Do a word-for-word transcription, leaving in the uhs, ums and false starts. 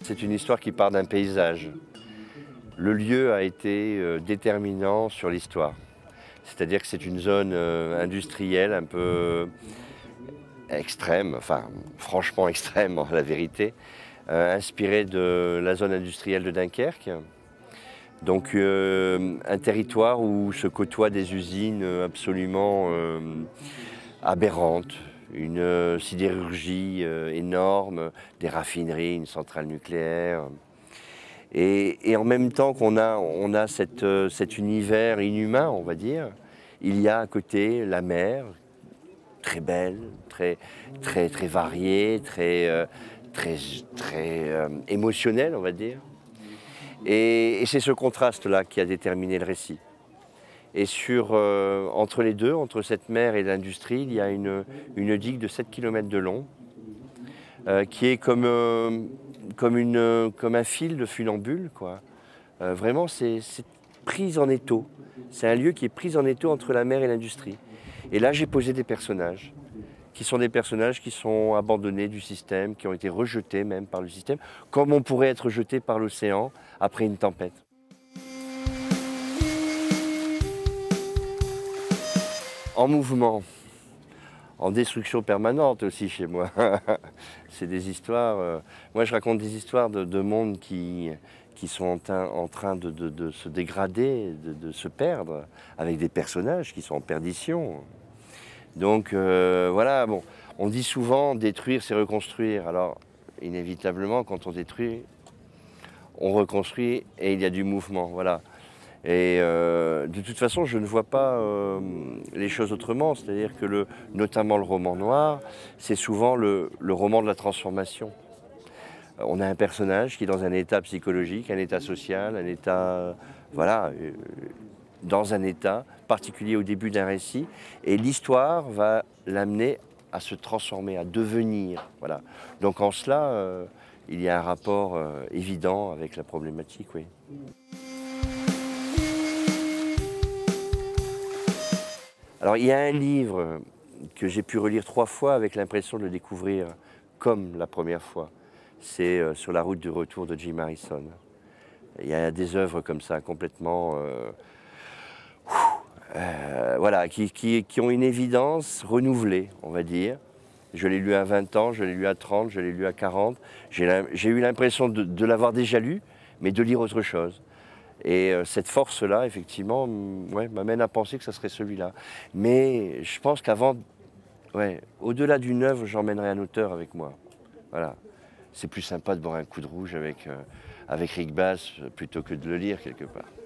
C'est une histoire qui part d'un paysage. Le lieu a été euh, déterminant sur l'histoire. C'est-à-dire que c'est une zone euh, industrielle un peu extrême, enfin franchement extrême en la vérité, euh, inspirée de la zone industrielle de Dunkerque. Donc euh, un territoire où se côtoient des usines absolument euh, aberrantes, une euh, sidérurgie euh, énorme, des raffineries, une centrale nucléaire. Et, et en même temps qu'on a, on a cette, euh, cet univers inhumain, on va dire, il y a à côté la mer, très belle, très, très, très variée, très, euh, très, très euh, émotionnelle, on va dire. Et, et c'est ce contraste-là qui a déterminé le récit. Et sur, euh, entre les deux, entre cette mer et l'industrie, il y a une, une digue de sept kilomètres de long, euh, qui est comme, euh, comme, une, comme un fil de funambule, quoi. Euh, vraiment, c'est pris en étau. C'est un lieu qui est pris en étau entre la mer et l'industrie. Et là, j'ai posé des personnages, qui sont des personnages qui sont abandonnés du système, qui ont été rejetés même par le système, comme on pourrait être jeté par l'océan après une tempête. En mouvement, en destruction permanente aussi chez moi. C'est des histoires... Euh, moi, je raconte des histoires de, de mondes qui, qui sont en, train, en train de, de, de se dégrader, de, de se perdre, avec des personnages qui sont en perdition. Donc euh, voilà, bon, on dit souvent détruire, c'est reconstruire. Alors, inévitablement, quand on détruit, on reconstruit et il y a du mouvement, voilà. Et euh, de toute façon, je ne vois pas euh, les choses autrement. C'est-à-dire que, le, notamment le roman noir, c'est souvent le, le roman de la transformation. On a un personnage qui est dans un état psychologique, un état social, un état, voilà, euh, dans un état particulier au début d'un récit. Et l'histoire va l'amener à se transformer, à devenir. Voilà. Donc en cela, euh, il y a un rapport euh, évident avec la problématique, oui. Alors il y a un livre que j'ai pu relire trois fois avec l'impression de le découvrir comme la première fois. C'est euh, Sur la route du retour de Jim Harrison. Il y a des œuvres comme ça, complètement... Euh, euh, voilà, qui, qui, qui ont une évidence renouvelée, on va dire. Je l'ai lu à vingt ans, je l'ai lu à trente, je l'ai lu à quarante. J'ai eu l'impression de, de l'avoir déjà lu, mais de lire autre chose. Et euh, cette force-là, effectivement, ouais, m'amène à penser que ce serait celui-là. Mais je pense qu'avant, ouais, au-delà d'une œuvre, j'emmènerai un auteur avec moi. Voilà. C'est plus sympa de boire un coup de rouge avec, euh, avec Rick Bass plutôt que de le lire quelque part.